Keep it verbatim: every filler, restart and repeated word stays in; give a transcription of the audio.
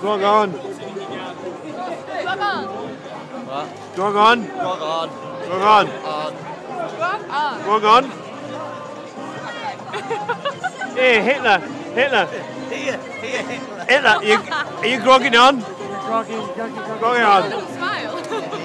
Grog on. Grog on. What? Grog on. Grog on. Grog on. On. Grog on. Grog on. Hey, Hitler. Hitler. Here, here, Hitler. Hitler, are you, are you grogging on? Groggy, groggy, groggy. Grogging on. Don't smile.